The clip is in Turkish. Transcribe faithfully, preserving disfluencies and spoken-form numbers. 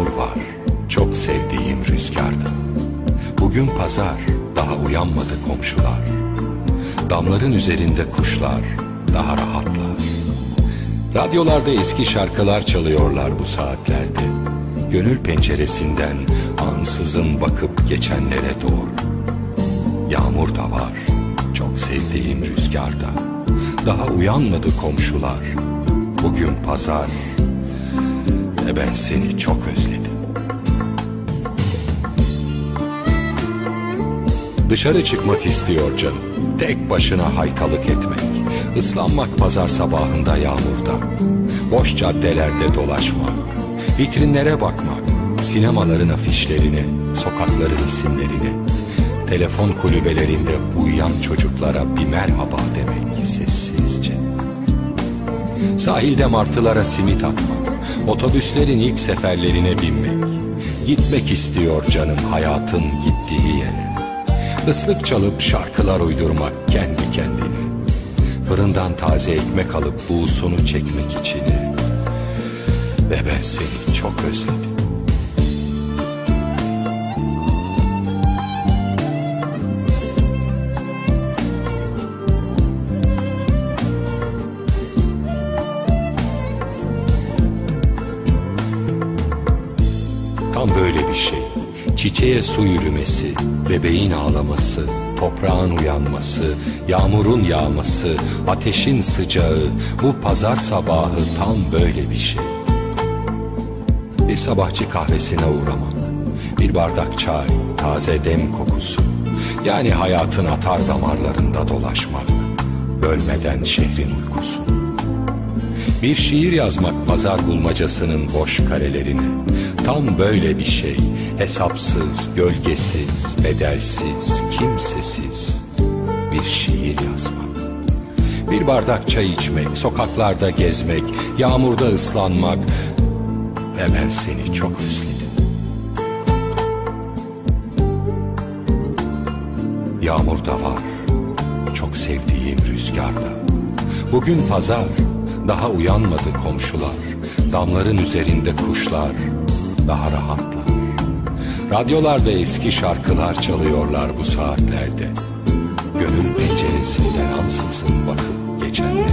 yağmur var, çok sevdiğim rüzgarda. Bugün pazar, daha uyanmadı komşular. Damların üzerinde kuşlar daha rahatlar. Radyolarda eski şarkılar çalıyorlar bu saatlerde. Gönül penceresinden ansızın bakıp geçenlere doğru. Yağmur da var, çok sevdiğim rüzgarda. Daha uyanmadı komşular. Bugün pazar ve ben seni çok özledim. Dışarı çıkmak istiyor canım, tek başına haytalık etmek, ıslanmak pazar sabahında yağmurda, boş caddelerde dolaşmak, vitrinlere bakmak, sinemaların afişlerine, sokakların isimlerine, telefon kulübelerinde uyuyan çocuklara bir merhaba demek sessizce. Sahilde martılara simit atmak, otobüslerin ilk seferlerine binmek, gitmek istiyor canım hayatın gittiği yere. Islık çalıp şarkılar uydurmak kendi kendine, fırından taze ekmek alıp buğusunu çekmek içine. Ve ben seni çok özledim. Tam böyle bir şey. Çiçeğe su yürümesi, bebeğin ağlaması, toprağın uyanması, yağmurun yağması, ateşin sıcağı, bu pazar sabahı tam böyle bir şey. Bir sabahçı kahvesine uğramak, bir bardak çay, taze dem kokusu, yani hayatın atar damarlarında dolaşmak, bölmeden şehrin uykusu. Bir şiir yazmak pazar bulmacasının boş karelerine, tam böyle bir şey, hesapsız, gölgesiz, bedelsiz, kimsesiz bir şiir yazmak. Bir bardak çay içmek, sokaklarda gezmek, yağmurda ıslanmak ve ben seni çok özledim. Yağmurda var, çok sevdiğim rüzgarda. Bugün pazar, daha uyanmadı komşular. Damların üzerinde kuşlar daha rahatlar. Radyolarda eski şarkılar çalıyorlar bu saatlerde. Gönül penceresinden ansızın bakıp geçenlere